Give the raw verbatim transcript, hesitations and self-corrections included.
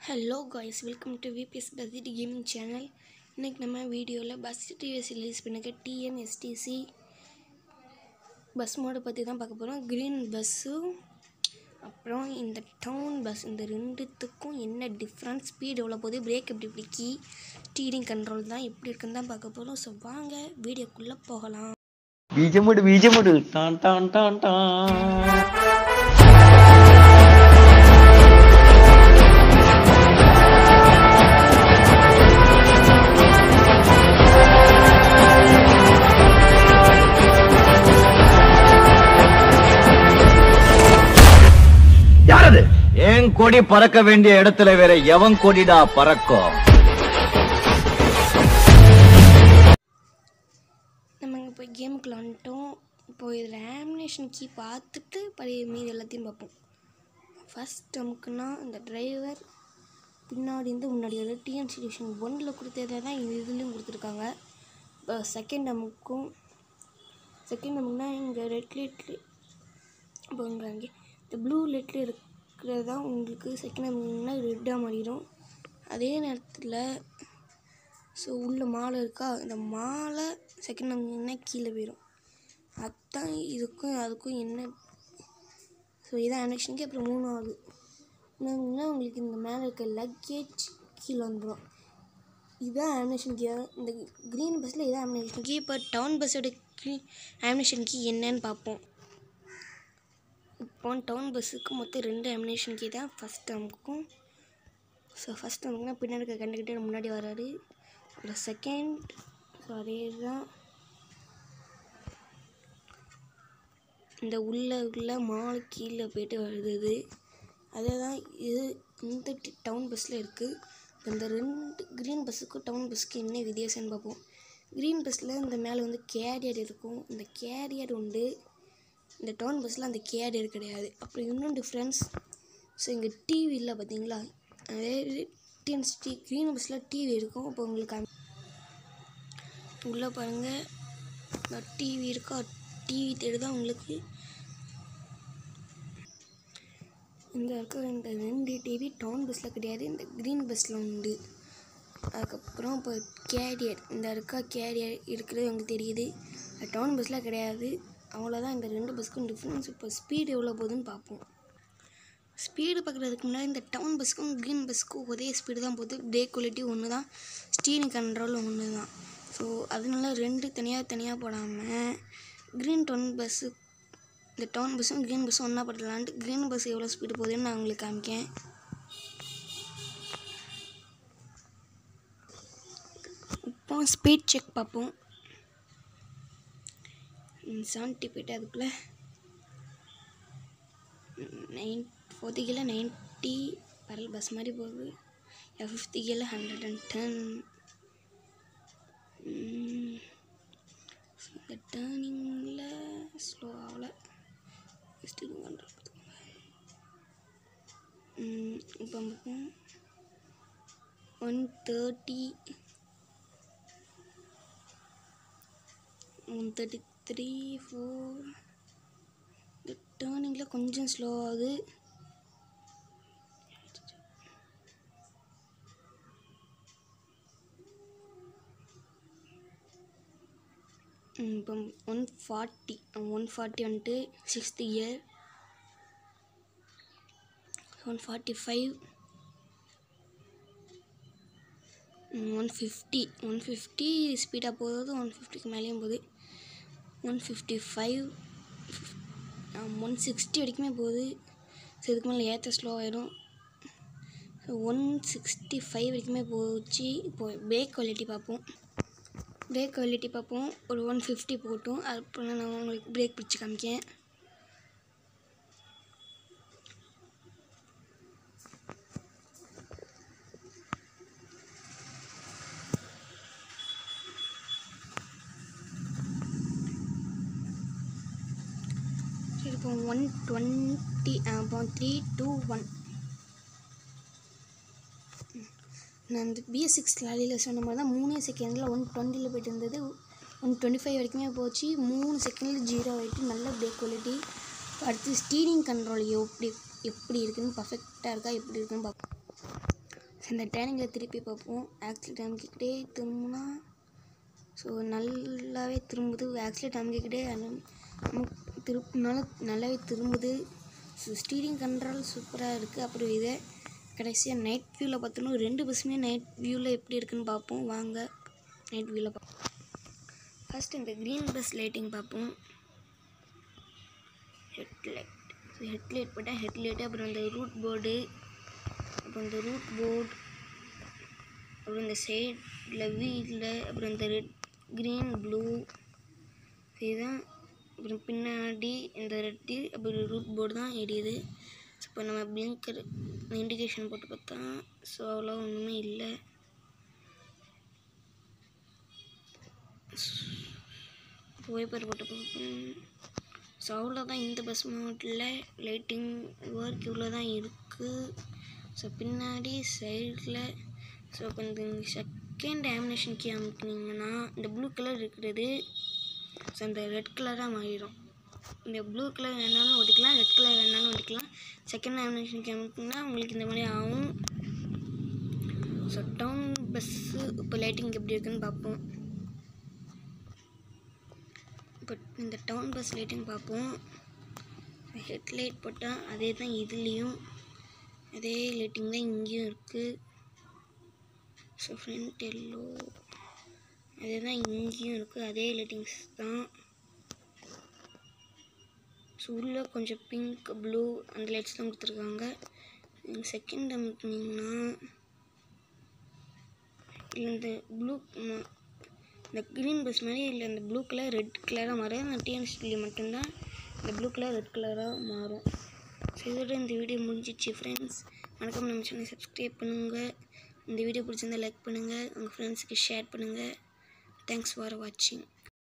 Hello guys, welcome to V P S Budget Gaming channel. இன்னைக்கு நம்ம வீடியோவில் bus TVS release பண்ணிக்க T N S T C bus மோடை பற்றி தான் பார்க்க போகிறோம். க்ரீன் பஸ்ஸும் அப்புறம் இந்த டவுன் பஸ், இந்த ரெண்டுத்துக்கும் என்ன டிஃப்ரெண்ட், ஸ்பீட் எவ்வளோ போகுது, பிரேக் எப்படி பிடிக்கி, ஸ்டீரிங் கண்ட்ரோல் தான் எப்படி இருக்குன்னு தான் பார்க்க போகிறோம். ஸோ வாங்க வீடியோக்குள்ளே போகலாம். பீஜமுடு பீஜமுடு டான் டான் டான் டான். யாரது? ஏன் கொடி பறக்க வேண்டிய இடத்துல வேற எவன் கொடிடா பறக்கும்? நம்ம இப்போ கேமுக்குள்ள வந்துட்டோம். இப்போ இதில் ஆமினேஷன் கீ பார்த்துட்டு பழைய மீது எல்லாத்தையும் பார்ப்போம். ஃபஸ்ட் நமக்குன்னா இந்த டிரைவர் பின்னாடி இருந்து முன்னாடி ஒரு டிஎன்சி டிவிஷன் ஒன்றில் கொடுத்ததை தான் இதுலேயும் கொடுத்துருக்காங்க. இப்போ செகண்ட் நமக்கும் செகண்ட் நமக்குன்னா இங்கே ரெட் லைட்ல இப்போ இங்கே அங்கே இந்த ப்ளூ லைட்டில் இருக்கிறது தான் உங்களுக்கு செகண்ட் நமக்குன்னா ரெட்டாக மாறிடும். அதே நேரத்தில் ஸோ உள்ள மாலை இருக்கா, இந்த மாலை செகண்ட் நமக்குன்னா கீழே போயிடும். அதுதான் இதுக்கும் அதுக்கும் என்ன. ஸோ இதான் ஆமினேஷனுக்கு. அப்புறம் மூணாவது மூணாவதுன்னா உங்களுக்கு இந்த மேலே இருக்க லக்கேஜ் கீழே வந்துடும். இதுதான் ஆமினேஷன் கீ. இந்த க்ரீன் பஸ்ஸில் இதான் ஆமினேஷன் கீ. இப்போ டவுன் பஸ்ஸோட கீ ஆமினேஷன் கீ என்னன்னு பார்ப்போம். இப்போ டவுன் பஸ்ஸுக்கு மொத்தம் ரெண்டு ஆமினேஷன் கீ தான். ஃபஸ்ட் நமக்கும் ஸோ ஃபஸ்ட் நமக்குன்னா பின்னாடி இருக்க கண்டக்டர் முன்னாடி வராரு. அப்புறம் செகண்ட் ஸோ அதே தான் இந்த உள்ள உள்ள மால் கீழே போய்ட்டு வருது. அதே தான் இது இந்த டவுன் பஸ்ஸில் இருக்குது. இந்த ரெண்டு க்ரீன் பஸ்ஸுக்கும் டவுன் பஸ்ஸுக்கு என்ன வித்தியாசம்னு பார்ப்போம். க்ரீன் பஸ்ஸில் இந்த மேலே வந்து கேரியர் இருக்கும், இந்த கேரியர் உண்டு. இந்த டவுன் பஸ்ஸில் அந்த கேரியர் கிடையாது. அப்புறம் இன்னும் டிஃப்ரென்ஸ், ஸோ இங்கே டிவி இல்லை பார்த்தீங்களா, அதே டிஎன்சி க்ரீன் பஸ்ஸில் டிவி இருக்கும். இப்போ உங்களுக்கு உள்ளே பாருங்கள் டிவி இருக்கா, டிவி தேடி தான் உங்களுக்கு இந்த இருக்க இந்த ரெண்டு டிவி டவுன் பஸ்ஸில் கிடையாது, இந்த க்ரீன் பஸ்ஸில் உண்டு. அதுக்கப்புறம் இப்போ கேரியர் இந்த இருக்கா, கேரியர் இருக்கிறது உங்களுக்கு தெரியுது, அது டவுன் பஸ்ஸில் கிடையாது. அவ்வளோதான் இந்த ரெண்டு பஸ்ஸுக்கும் டிஃப்ரென்ஸ். இப்போ ஸ்பீடு எவ்வளோ போகுதுன்னு பார்ப்போம். ஸ்பீடு பார்க்குறதுக்கு முன்னாடி இந்த டவுன் பஸ்ஸுக்கும் க்ரீன் பஸ்ஸுக்கும் ஒரே ஸ்பீடு தான் போகுது. பிரேக் குவாலிட்டி ஒன்று தான், ஸ்டீரிங் கண்ட்ரோலும் ஒன்று தான். ஸோ அதனால ரெண்டு தனியாக தனியாக போடாமல் க்ரீன் டவுன் பஸ்ஸு இந்த டவுன் பஸ்ஸும் க்ரீன் பஸ்ஸும் ஒன்றா போடலான்ட்டு க்ரீன் பஸ் எவ்வளோ ஸ்பீடு போகுதுன்னு நான் உங்களுக்கு காமிக்கேன். இப்போ ஸ்பீட் செக் பார்ப்போம். செவன்ட்டி போய்ட்டு அதுக்குள்ளே நைன் ஃபோர்த்தி கீழே நைன்ட்டி பரல் பஸ் மாதிரி போகுது. ஃபிஃப்டி கீழே ஹண்ட்ரட் அண்ட் டென். இந்த டேர்னிங்கில் ஸ்லோ ஆகலை, ஸ்டீரிங் கண்ட்ரோல் இப்போ பார்ப்போம். One thirty one thirty three four. இந்த டேர்னிங்கில் கொஞ்சம் ஸ்லோ ஆகுது. இப்போ ஒன் ஃபார்ட்டி ஒன் ஃபார்ட்டி வந்துட்டு sixth year. One forty five one fifty one fifty ஸ்பீடாக போகுது, ஒன் ஃபிஃப்டிக்கு மேலேயும் போகுது. One fifty five one sixty வரைக்குமே போகுது. ஸோ இதுக்கு மேலே ஏற்ற ஸ்லோ ஆகிடும். ஸோ ஒன் சிக்ஸ்டி ஃபைவ் வரைக்குமே போச்சு. இப்போ பிரேக் குவாலிட்டி பார்ப்போம். பிரேக் குவாலிட்டி பார்ப்போம். ஒரு ஒன் ஃபிஃப்டி போட்டும் அப்புறம் நான் உங்களுக்கு பிரேக் பிடிச்சி காமிக்கேன். இப்போ ஒன் டுவெண்ட்டி இப்போ த்ரீ டூ ஒன். நான் இந்த பிஎஸ் சிக்ஸ் லாலியில் சொன்ன மாதிரி தான் மூணே செகண்டில் ஒன் டுவெண்ட்டியில் போய்ட்டு இருந்தது. ஒன் டுவெண்ட்டி ஃபைவ் வரைக்குமே போச்சு. மூணு செகண்டில் ஜீரோ ஆகிட்டு நல்ல பிரேக் குவாலிட்டி. அடுத்து ஸ்டீரிங் கண்ட்ரோல் எப்படி எப்படி இருக்குன்னு பர்ஃபெக்டாக இருக்கா எப்படி இருக்குன்னு பார்ப்போம். ஸோ இந்த டேர்னிங்கில் திருப்பி பார்ப்போம். ஆக்சிலேட் அமைக்கிக்கிட்டே திரும்பினா ஸோ நல்லாவே திரும்புது. ஆக்சிலேட் அமைக்கிக்கிட்டே திருப்பினால நல்லாவே திரும்புது. ஸோ ஸ்டீரிங் கண்ட்ரோல் சூப்பராக இருக்குது. அப்புறம் இதை கடைசியாக நைட் வியூவில் பார்த்தோன்னா ரெண்டு பஸ்ஸுமே நைட் வியூவில் எப்படி இருக்குன்னு பார்ப்போம். வாங்க நைட் வியூவில் பார்ப்போம். ஃபஸ்ட் இந்த க்ரீன் பஸ் லைட்டிங் பார்ப்போம். ஹெட்லைட் ஸோ ஹெட்லைட் போட்டால் ஹெட்லைட்டு, அப்புறம் இந்த ரூட் போர்டு, அப்புறம் இந்த ரூட் போர்டு, அப்புறம் இந்த சைடில் வீட்டில், அப்புறம் இந்த ரெட் க்ரீன் ப்ளூ இதுதான். அப்புறம் பின்னாடி இந்த ரெட்டு, அப்புறம் ரூட் போர்டு தான் எரியுது. ஸோ இப்போ நம்ம பிளிங்கர் இண்டிகேஷன் போட்டு பார்த்தா ஸோ அவ்வளோ ஒன்றுமே இல்லை. வைப்பர் போட்டு பார்ப்போம். ஸோ அவ்வளோதான். இந்த பஸ் மாவட்டத்தில் லைட்டிங் ஒர்க் இவ்வளோ தான் இருக்குது. ஸோ பின்னாடி சைடில் ஸோ இப்போ இந்த செகண்ட் ஆமினேஷன் கீ அமுக்குனீங்கன்னா இந்த ப்ளூ கலர் இருக்கிறது ஸோ அந்த ரெட் கலராக மாறிடும். இந்த ப்ளூ கலர் வேணாலும் ஒட்டிக்கலாம், ரெட் கலர் வேணாலும் ஒட்டிக்கலாம். செகண்ட் ஆமினேஷன் கீ அமுக்குனா உங்களுக்கு இந்த மாதிரி ஆகும். ஸோ டவுன் பஸ்ஸு இப்போ லைட்டிங் எப்படி இருக்குன்னு பார்ப்போம். இப்போ இந்த டவுன் பஸ் லைட்டிங் பார்ப்போம். ஹெட்லைட் போட்டால் அதே தான் இதுலேயும் அதே லைட்டிங் தான் இங்கேயும் இருக்குது. ஸோ ஃப்ரண்ட் எல்லோ அதே தான் இங்கேயும் இருக்குது, அதே லைட்டிங்ஸ் தான். ஸோ உள்ளே கொஞ்சம் பிங்க் ப்ளூ அந்த லைட்ஸ் தான் கொடுத்துருக்காங்க. நீங்கள் செகண்ட் அமுக்குனீங்கன்னா இல்லை இந்த ப்ளூ இந்த க்ரீன் பஸ் மாதிரி இல்லை இந்த ப்ளூ கலர் ரெட் கலராக மாறும். அந்த டிஎன்எஸ்டியில் மட்டும்தான் இந்த ப்ளூ கலர் ரெட் கலராக மாறும். ஸோ இதோட இந்த வீடியோ முடிஞ்சிச்சு ஃப்ரெண்ட்ஸ். வணக்கம், நம்ம சேனலை சப்ஸ்கிரைப் பண்ணுங்கள். இந்த வீடியோ பிடிச்சிருந்தால் லைக் பண்ணுங்கள், உங்கள் ஃப்ரெண்ட்ஸுக்கு ஷேர் பண்ணுங்கள். தேங்க்ஸ் ஃபார் வாட்சிங்.